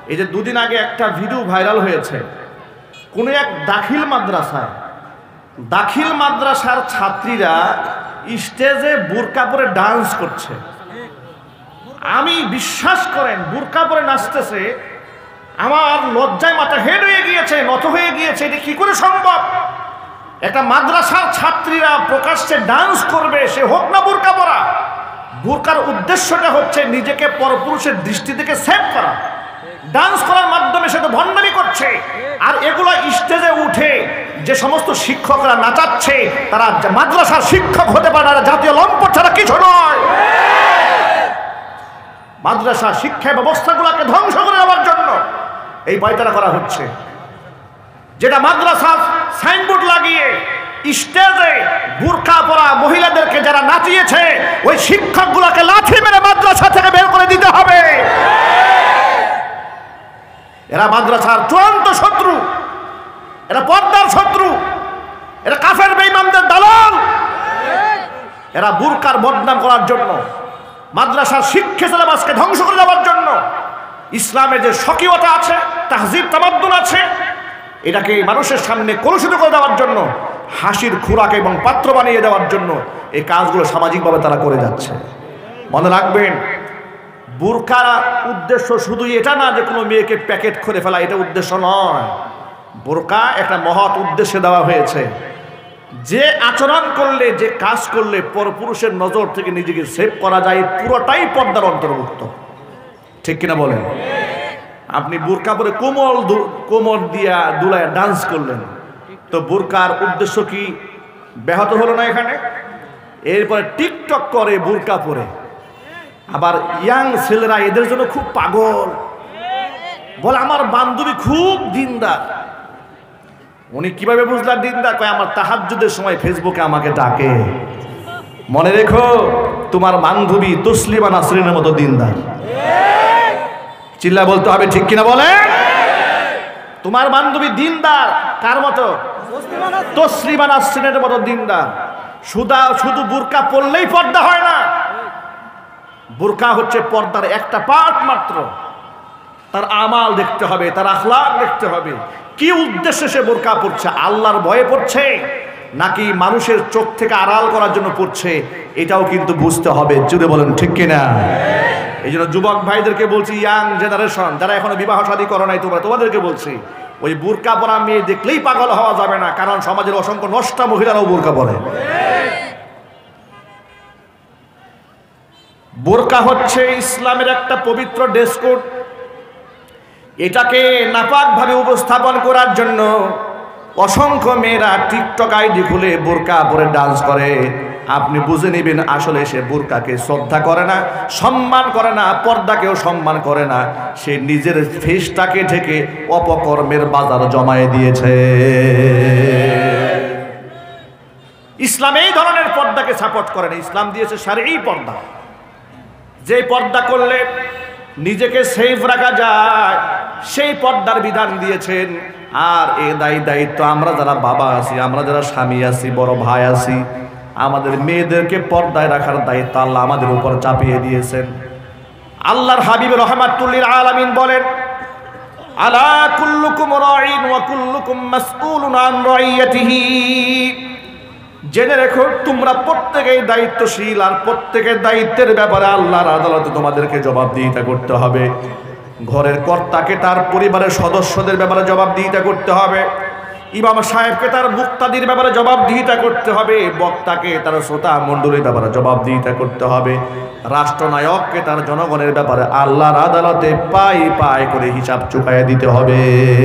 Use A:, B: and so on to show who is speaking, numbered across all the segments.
A: এই যে দুদিন আগে একটা ভিডিও ভাইরাল হয়েছে, কোনো এক দাখিল মাদ্রাসার ছাত্রীরা স্টেজে বুরকা পরে ডান্স করছে। আমি বিশ্বাস করেন বুরকা পরে নাচতেছে, আমার লজ্জায় মাথা হেড হয়ে গিয়েছে, নত হয়ে গিয়েছে। এটা কি করে সম্ভব? একটা মাদ্রাসার ছাত্রীরা প্রকাশ্যে ডান্স করবে, সে হোক না বুরকা পরা। বুরকার উদ্দেশ্যটা হচ্ছে নিজেকে পরপুরুষের দৃষ্টি থেকে সেভ করা। ডান্স করার মাধ্যমে সে তো ভণ্ডামি করছে। আর এগুলো স্টেজে উঠে যে সমস্ত শিক্ষকরা নাচাচ্ছে, তারা মাদ্রাসার শিক্ষক হতে পারে না, জাতীয় লম্পট ছাড়া কিছু নয়। মাদ্রাসা শিক্ষা ব্যবস্থাগুলোকে ধ্বংস করে দেওয়ার জন্য এই পায়তারা করা হচ্ছে। যেটা মাদ্রাসা সাইনবোর্ড লাগিয়ে স্টেজে বুরকা পরা মহিলাদেরকে যারা নাচিয়েছে, ওই শিক্ষকগুলোকে লাঠি মেরে মাদ্রাসা থেকে বের করে দিতে হবে। এরা মাদ্রাসার চূড়ান্ত শত্রু, এরা পর্দার শত্রু, এরা কাফের বেঈমানদের দালাল। এরা বুরকার বদনাম করার জন্য, মাদ্রাসার শিক্ষা সিলেবাসকে ধ্বংস করে দেওয়ার জন্য, ইসলামের যে স্বকীয়তা আছে, তাহজিব তামাদ্দুন আছে, এটাকে মানুষের সামনে কলুষিত করে দেওয়ার জন্য, হাসির খোরাক এবং পাত্র বানিয়ে দেওয়ার জন্য এই কাজগুলো সামাজিকভাবে তারা করে যাচ্ছে। মনে রাখবেন, বুরকার উদ্দেশ্য শুধু এটা না যে কোনো মেয়েকে প্যাকেট করে ফেলা, এটা উদ্দেশ্য নয়। বুরকা একটা মহৎ উদ্দেশ্যে দেওয়া হয়েছে। যে আচরণ করলে, যে কাজ করলে পরপুরুষের নজর থেকে নিজেকে সেভ করা যায়, পুরোটাই পর্দার অন্তর্ভুক্ত। ঠিক কিনা বলেন? আপনি বুরকা পরে কোমর দিয়া দুলায় ডান্স করলেন, তো বুরকার উদ্দেশ্য কি ব্যাহত হলো না এখানে? এরপরে টিকটক করে বুরকা পরে, আবার ইয়াং ছেলেরা এদের জন্য খুব পাগল, বলে আমার বান্ধবী খুব দিনদার। উনি কিভাবে বুঝলাম দিনদার? কয় আমার তাহাজ্জুদের সময় ফেসবুকে আমাকে ডাকে। মনে রেখো, তোমার বান্ধবী তসলিমা নাসরিনের মতো দিনদার। চিল্লা বলতে হবে, ঠিক কিনা বলে? তোমার বান্ধবী দিনদার কার মতো? তসলিমা নাসরিনের মতো দিনদার। শুধু বুরকা পরলেই পর্দা হয় না। বুরকা হচ্ছে পর্দার একটা পার্ট মাত্র। তার আমাল দেখতে হবে, তার আখলাক দেখতে হবে। কি উদ্দেশ্যে সে বুরকা পরছে? আল্লাহর ভয়ে পড়ছে নাকি মানুষের চোখ থেকে আড়াল করার জন্য পড়ছে? এটাও কিন্তু বুঝতে হবে। জুড়ে বলেন ঠিক কিনা? এই জন্য যুবক ভাইদেরকে বলছি, ইয়াং জেনারেশন যারা এখনো বিবাহ শাদী করো নাই, তোমাদেরকে বলছি, ওই বুরকা পরা মেয়ে দেখলেই পাগল হওয়া যাবে না, কারণ সমাজের অসংখ্য নষ্টা মহিলারাও বুরকা পরে। বুরকা হচ্ছে ইসলামের একটা পবিত্র ড্রেস কোড। এটাকে নাপাকভাবে উপস্থাপন করার জন্য অসংখ্য মেয়েরা টিকটক আইডি খুলে বুরকা পরে ডান্স করে। আপনি বুঝে নেবেন আসলে সে বুরকাকে শ্রদ্ধা করে না, সম্মান করে না, পর্দাকেও সম্মান করে না। সে নিজের ফেসটাকে ঢেকে অপকর্মের বাজার জমায়ে দিয়েছে। ইসলাম এই ধরনের পর্দাকে সাপোর্ট করে না। ইসলাম দিয়েছে শারঈ পর্দা, যে পর্দা করলে নিজেকে সেফ রাখা যায়, সেই পর্দার বিধান দিয়েছেন। আর এ দায়িত্ব আমরা যারা বাবা আছি, আমরা যারা স্বামী আছি, বড় ভাই আছি, আমাদের মেয়েদেরকে পর্দায় রাখার দায়িত্ব আল্লাহ আমাদের উপর চাপিয়ে দিয়েছেন। আল্লাহর হাবিব রাহমাতুল লিল আলামিন বলেন, আলা কুল্লুকুম রাঈন ওয়া কুল্লুকুম মাসউলুন আন রাইয়াতিহি। জেনে রেখো, তোমরা প্রত্যেকেই দায়িত্বশীল, আর প্রত্যেকের দায়িত্বের ব্যাপারে আল্লাহর আদালতে তোমাদেরকে জবাবদিহিতা করতে হবে। ঘরের কর্তাকে তার পরিবারের সদস্যদের ব্যাপারে জবাবদিহিতা করতে হবে, ইমাম সাহেবকে তার মুক্তাদির ব্যাপারে জবাবদিহিতা করতে হবে, বক্তাকে তার শ্রোতা মণ্ডলীর ব্যাপারে জবাবদিহিতা করতে হবে, রাষ্ট্রনায়ককে তার জনগণের ব্যাপারে আল্লাহর আদালতে পাই করে হিসাব চুকাইয়া দিতে হবে।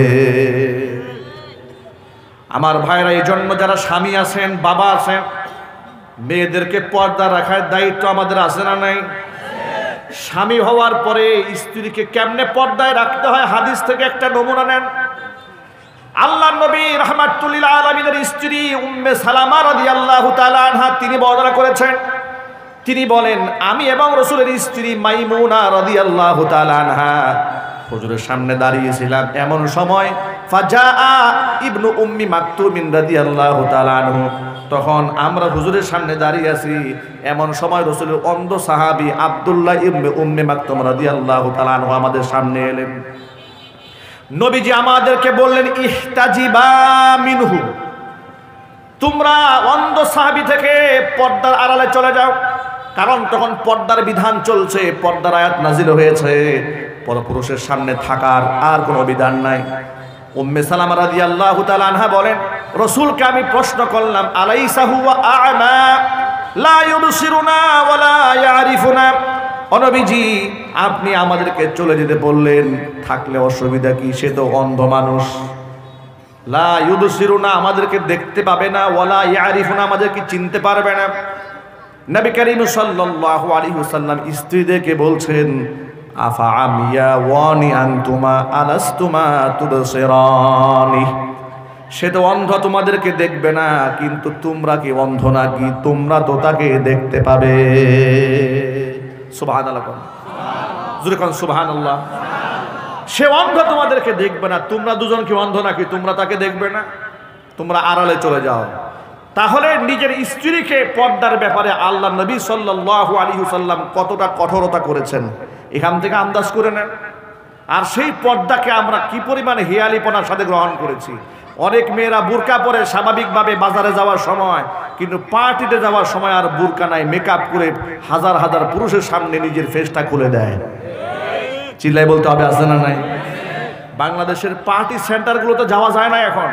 A: আমার ভাইরা, এই জন্য যারা স্বামী আছেন, বাবা আছেন, মেয়েদেরকে পর্দা রাখার দায়িত্ব আমাদের আছে না নাই? স্বামী হওয়ার পরে স্ত্রীকে কেমনে পর্দায় রাখতে হয়, হাদিস থেকে একটা নমুনা নেন। আল্লাহর নবী রাহমাতুল লিল আলামিনের স্ত্রী উম্মে সালামা রাদিয়াল্লাহু তাআলা আনহা তিনি বর্ণনা করেছেন, তিনি বলেন, আমি এবং রাসূলের স্ত্রী মাইমুনা রাদিয়াল্লাহু তাআলা আনহা হুজুরের সামনে দাঁড়িয়েছিলাম। এমন সময় ফাজাআ ইবনু উম্মি মাকতুম রাদিয়াল্লাহু তাআলা আনহু, তখন আমরা হুজুরের সামনে দাঁড়িয়ে আছি, এমন সময় রাসূলের অন্ধ সাহাবী আব্দুল্লাহ ইবনে উম্মি মাকতুম রাদিয়াল্লাহু তাআলা আনহু আমাদের সামনে এলেন। নবীজি আমাদেরকে বললেন ইহতাজিবা মিনহু, তোমরা অন্ধ সাহাবী থেকে পর্দার আড়ালে চলে যাও। কারণ তখন পর্দার বিধান চলছে, পর্দার আয়াত নাজিল হয়েছে, পরপুরুষের সামনে থাকার আর কোনো বিধান নাই। উম্মে সালামা রাদিয়াল্লাহু তাআলা আনহা বলেন, রাসূলকে আমি প্রশ্ন করলাম, আলাইসা হুয়া আ'মা লা ইউবসিরুনা ওয়া লা ইয়ারিফুনা, ও নবীজি আপনি আমাদেরকে চলে যেতে বললেন, থাকলে অসুবিধা কি? সে তো অন্ধ মানুষ। লা ইউবসিরুনা, আমাদেরকে দেখতে পাবে না, ওয়া লা ইয়ারিফুনা, আমাদেরকে চিনতে পারবে না। নবী করিম সাল্লাল্লাহু আলাইহি ওয়াসাল্লাম স্ত্রীদেরকে বলছেন, আফা আমিয়া ওয়ানি আনতুমা আলাস্তুমা তুবসিরানি, সে তো অন্ধ, তোমাদেরকে দেখবে না, কিন্তু তোমরা কি অন্ধ নাকি? তোমরা তো তাকে দেখতে পাবে। সুবহানাল্লাহ, জোরে কোন সুবহানাল্লাহ। সে অন্ধ, তোমাদেরকে দেখবে না, তোমরা দুজন কি অন্ধ নাকি? তোমরা তাকে দেখবে না, তোমরা আড়ালে চলে যাও। তাহলে নিজের স্ত্রীকে পর্দার ব্যাপারে আল্লাহ নবী সাল্লাল্লাহু আলাইহি ওয়াসাল্লাম কতটা কঠোরতা করেছেন এখান থেকে আন্দাজ করে নেন। আর সেই পর্দাকে আমরা কি পরিমাণে হেয়ালিপনার সাথে গ্রহণ করেছি। অনেক মেয়েরা বুরকা পরে স্বাভাবিকভাবে বাজারে যাওয়ার সময়, কিন্তু পার্টিতে যাওয়ার সময় আর বুরকা নাই, মেকআপ করে হাজার হাজার পুরুষের সামনে নিজের ফেসটা খুলে দেয়। চিল্লাই বলতে হবে, আছে না নাই? বাংলাদেশের পার্টি সেন্টারগুলোতে যাওয়া যায় না এখন।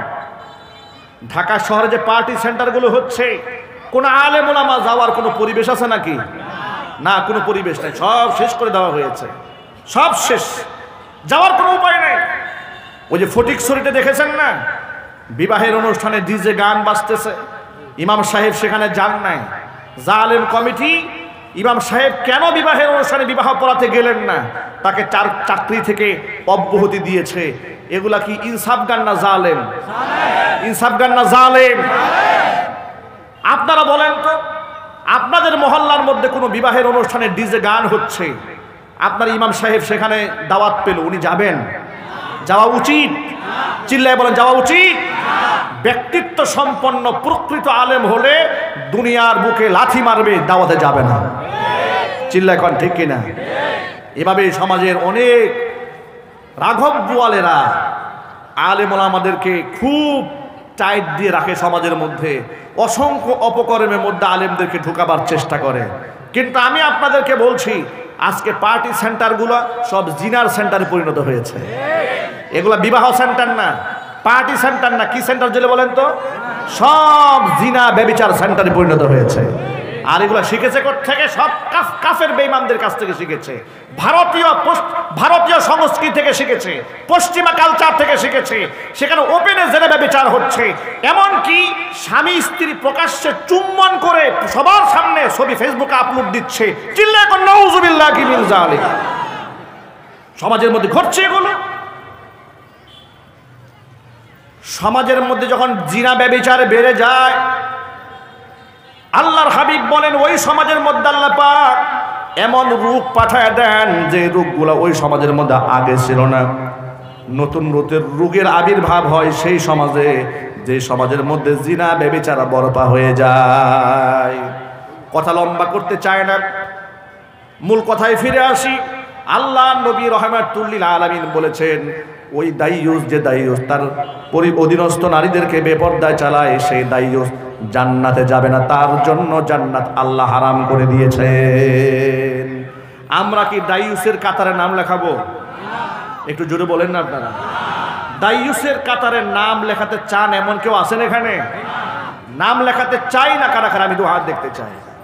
A: ঢাকা শহরে যে পার্টি সেন্টারগুলো হচ্ছে, কোন আলেম ওলামা যাওয়ার কোনো পরিবেশ আছে নাকি? না, কোনো পরিবেশ নাই, সব শেষ করে দেওয়া হয়েছে, সব শেষ, যাওয়ার কোনো উপায় নাই। ওই যে ফটিকছড়িতে দেখেছেন না, বিবাহের অনুষ্ঠানে ডিজে গান বাজতেছে, ইমাম সাহেব সেখানে যান নাই। জালেম কমিটি, ইমাম সাহেব কেন বিবাহের অনুষ্ঠানে বিবাহ পড়াতে গেলেন না? তাকে চাকরি থেকে অব্যাহতি দিয়েছে। এগুলা কি ইনসাফ গান না জালেম? ইনসাফ গান না জালেম? আপনারা বলেন তো, আপনাদের মহল্লার মধ্যে কোনো বিবাহের অনুষ্ঠানে ডিজে গান হচ্ছে, আপনার ইমাম সাহেব সেখানে দাওয়াত পেল, উনি যাবেন? যাওয়া উচিত? চিল্লায় বলেন, যাওয়া উচিত? ব্যক্তিত্ব সম্পন্ন প্রকৃত আলেম হলে দুনিয়ার বুকে লাথি মারবে, দাওয়াতে যাবে না। চিল্লায় কোন ঠিক কিনা? এভাবে সমাজের অনেক রাঘব বোয়ালেরা আলেম ওলামাদেরকে খুব টাইট দিয়ে রাখে সমাজের মধ্যে, অসংখ্য অপকর্মের মধ্যে আলেমদেরকে ঢুকাবার চেষ্টা করে। কিন্তু আমি আপনাদেরকে বলছি, আজকে পার্টি সেন্টারগুলো সব জিনার সেন্টারে পরিণত হয়েছে। এগুলা বিবাহ সেন্টার না, পার্টি সেন্টার না, কি সেন্টার জেলে বলেন তো? সব জিনা ব্যভিচার সেন্টারে পরিণত হয়েছে। আর এগুলা শিখেছে থেকে? সব কাফের বেঈমানদের কাছ থেকে শিখেছে, ভারতীয় সংস্কৃতি থেকে শিখেছে, পশ্চিমা কালচার থেকে শিখেছে। সেখানে ওপেনে জেনে ব্যভিচার হচ্ছে, এমনকি স্বামী স্ত্রী প্রকাশ্যে চুম্বন করে সবার সামনে ছবি ফেসবুকে আপলোড দিচ্ছে। চিল্লায় কোন নাউযুবিল্লাহি মিন যালিক। সমাজের মধ্যে ঘটছে এগুলো। সমাজের মধ্যে যখন জিনা ব্যভিচার বেড়ে যায়, আল্লাহর হাবিব বলেন ওই সমাজের মধ্যে আল্লাহ পাক এমন রোগ পাঠায় দেন যে রোগগুলো ওই সমাজের মধ্যে আগে ছিল না। নতুন রোগের আবির্ভাব হয় সেই সমাজে, যে সমাজের মধ্যে জিনা ব্যভিচার বরপা হয়ে যায়। কথা লম্বা করতে চায় না, মূল কথায় ফিরে আসি। আল্লাহ নবী রাহমাতুল লিল আলামিন বলেছেন, ওই দাইয়ুস, যে দাইয়ুস তার অধীনস্থ নারীদেরকে বেপরদায় চালায়, সেই দাইয়ুস জান্নাতে যাবে না, তার জন্য জান্নাত আল্লাহ হারাম করে দিয়েছেন। আমরা কি দাইয়ুসের কাতারে নাম লেখাবো? একটু জোরে বলেন না আপনারা। দাইয়ুসের কাতারে নাম লেখাতে চান এমন কেউ আছেন এখানে? নাম লেখাতে চাই না কারা কারা? আমি তো হাত দেখতে চাই।